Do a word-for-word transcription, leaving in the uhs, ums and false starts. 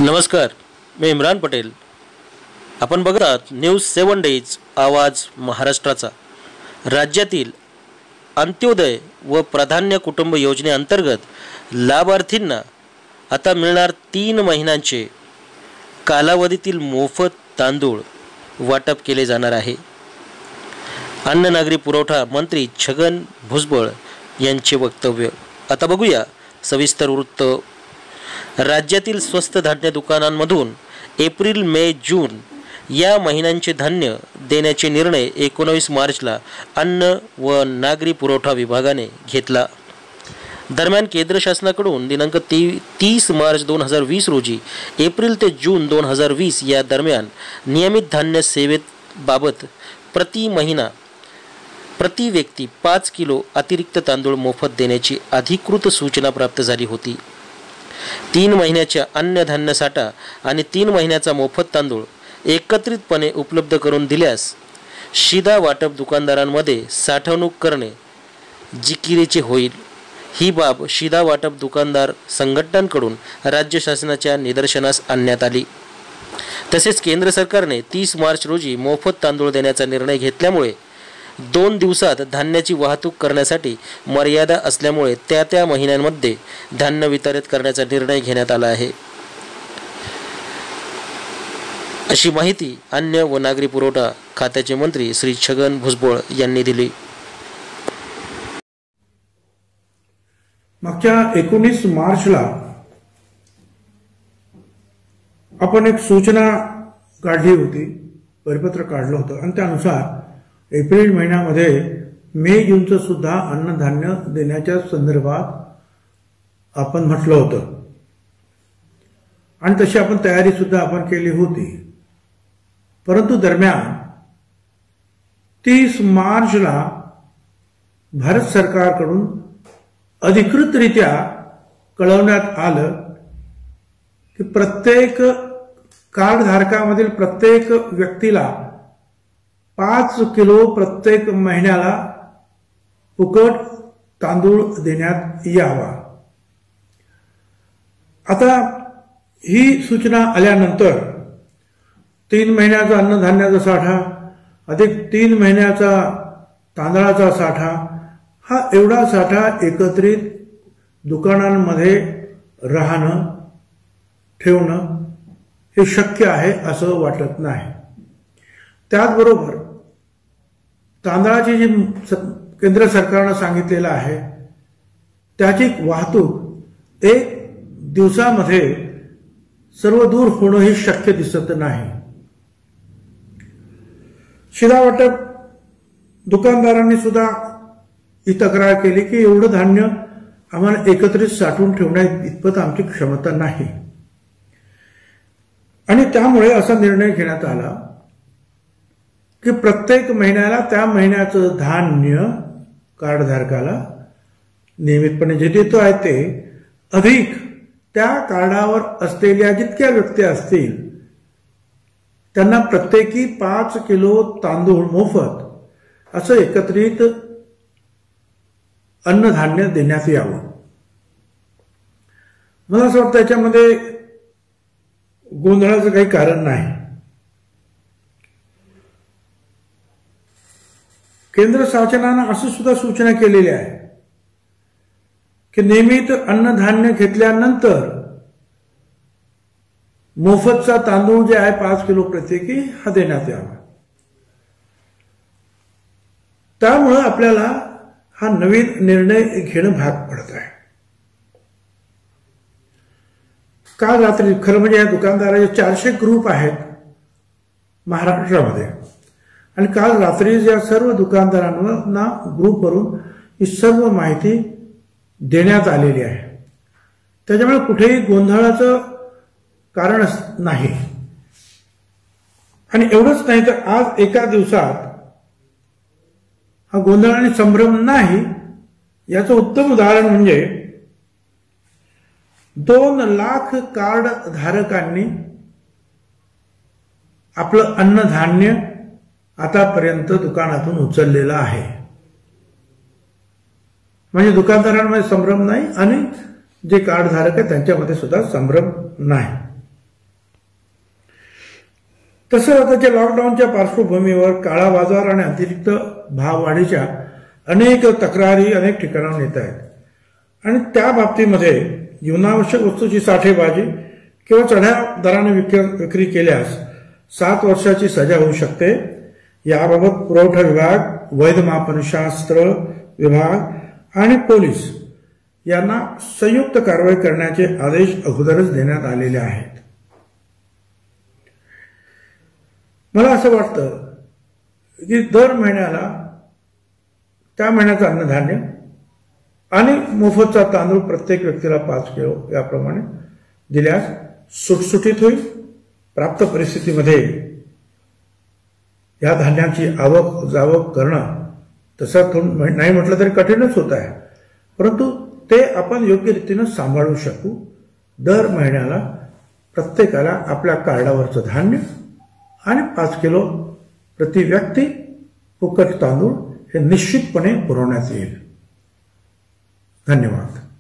नमस्कार, मी इम्रान पटेल. आपण बघत आहात न्यूज सेवन डेज आवाज महाराष्ट्राचा. राज्यातील अंत्योदय व प्राधान्य कुटुंब योजनेअंतर्गत लाभार्थींना आता मिळणार तीन महिन्यांचे कालावधीतील मोफत तांदूळ वाटप केले जाणार आहे. अन्न नागरी पुरवठा मंत्री छगन भुजबळ यांचे वक्तव्य. आता बघूया सविस्तर वृत्त. राज्यातील स्वस्त धान्य दुकानांमधून एप्रिल मे जून या महिन्यांचे धान्य देण्याचे निर्णय एकोणवीस मार्चला अन्न व नागरी पुरवठा विभागाने घेतला. दरम्यान केंद्र शासनाकडून दिनांक ती तीस मार्च दोन हजार वीस रोजी एप्रिल ते जून दोन हजार वीस या दरम्यान नियमित धान्य सेवेबाबत प्रति महिना प्रति व्यक्ती पाच किलो अतिरिक्त तांदूळ मोफत देण्याची अधिकृत सूचना प्राप्त झाली होती. तीन महिन्याच्या अन्नधान्य साठा आणि तीन महिन्याचा मोफत तांदूळ एकत्रितपणे उपलब्ध करून दिल्यास शिधा वाटप दुकानदारांमध्ये साठवणूक करणे जिकिरीचे होईल. ही बाब शिधा वाटप दुकानदार संघटनांकडून राज्य शासनाच्या निदर्शनास आणण्यात आली. तसेच केंद्र सरकारने तीस मार्च रोजी मोफत तांदूळ देण्याचा निर्णय घेतल्यामुळे दोन दिवसात धान्याची वाहतूक करण्यासाठी मर्यादा असल्यामुळे त्या त्या महिन्यांमध्ये धान्य वितरित करण्याचा निर्णय घेण्यात आला आहे, अशी माहिती अन्न व नागरी पुरवठा खात्याचे मंत्री श्री छगन भुजबळ यांनी दिली. मागच्या एकोणीस मार्चला आपण एक सूचना काढली होती, परिपत्रक काढलं होतं आणि त्यानुसार एप्रिल महिन्यामध्ये मे जूनचं सुद्धा अन्नधान्य देण्याच्या संदर्भात आपण म्हटलं होतं आणि तशी आपण तयारी सुद्धा आपण केली होती. परंतु दरम्यान तीस मार्चला भारत सरकारकडून अधिकृतरित्या कळवण्यात आलं की प्रत्येक कार्ड धारकामधील प्रत्येक व्यक्तीला पाच किलो प्रत्येक महिन्याला फुकट तांदूळ देण्यात यावा. आता ही सूचना आल्यानंतर तीन महिन्याचा अन्नधान्याचा साठा अधिक तीन महिन्याचा तांदळाचा साठा हा एवढा साठा एकत्रित दुकानांमध्ये राहणं ठेवणं हे शक्य आहे असं वाटत नाही. त्याचबरोबर तांदळाची जी केंद्र सरकारनं सांगितलेलं आहे त्याची वाहतूक एक दिवसामध्ये सर्व दूर होणं हे शक्य दिसत नाही. शिधा वाटप दुकानदारांनी सुद्धा ही तक्रार केली की एवढं धान्य आम्हाला एकत्रित साठवून ठेवण्यात इतपत आमची क्षमता नाही आणि त्यामुळे असा निर्णय घेण्यात आला की प्रत्येक महिन्याला त्या महिन्याचं धान्य कार्डधारकाला नियमितपणे जे देतो आहे ते अधिक त्या कार्डावर असलेल्या जितक्या व्यक्ती असतील त्यांना प्रत्येकी पाच किलो तांदूळ मोफत असं एकत्रित अन्नधान्य देण्यात यावं. मला असं वाटतं याच्यामध्ये गोंधळाचं काही कारण नाही. केंद्र शासनानं असं सुद्धा सूचना केलेली आहे की नियमित अन्नधान्य घेतल्यानंतर मोफतचा तांदूळ जे आहे पाच किलो प्रत्येकी हा देण्यात यावा. त्यामुळं आपल्याला हा नवीन निर्णय घेणं भाग पडत आहे. काल रात्री खरं म्हणजे या दुकानदाराचे चारशे ग्रुप आहेत महाराष्ट्रामध्ये आणि काल रात्री या सर्व दुकानदारांना ग्रुपवरून ही सर्व माहिती देण्यात आलेली आहे. त्याच्यामुळे कुठेही गोंधळाचं कारण नाही. आणि एवढंच नाही तर आज एका दिवसात हा गोंधळ आणि संभ्रम नाही याचं उत्तम उदाहरण म्हणजे दोन लाख कार्ड धारकांनी आपलं अन्नधान्य आतापर्यंत दुकानातून उचललेलं आहे. म्हणजे दुकानदारांमध्ये संभ्रम नाही आणि जे कार्ड धारक आहेत त्यांच्यामध्ये सुद्धा संभ्रम नाही. तसं त्याच्या लॉकडाऊनच्या पार्श्वभूमीवर काळा बाजार आणि अतिरिक्त भाववाढीच्या अनेक तक्रारी अनेक ठिकाणाहून येत आहेत आणि त्या बाबतीमध्ये जीवनावश्यक वस्तूची साठेबाजी किंवा चढ्या दराने विक्री केल्यास सात वर्षाची सजा होऊ शकते. याबाबत पुरवठा विभाग, वैध मापनशास्त्र विभाग आणि पोलीस यांना संयुक्त कारवाई करण्याचे आदेश अगोदरच देण्यात आलेले आहेत. मला असं वाटतं की दर महिन्याला त्या महिन्याचं अन्नधान्य आणि मोफतचा तांदूळ प्रत्येक व्यक्तीला पाच किलो याप्रमाणे दिल्यास सुटसुटीत होईल. प्राप्त परिस्थितीमध्ये या धान्याची आवक जावक करणं तसं नाही म्हटलं तरी कठीणच होत आहे, परंतु ते आपण योग्य रीतीनं सांभाळू शकू. दर महिन्याला प्रत्येकाला आपल्या कार्डावरचं धान्य आणि पाच किलो प्रति व्यक्ती फुकट तांदूळ हे निश्चितपणे पुरवण्यात येईल. धन्यवाद.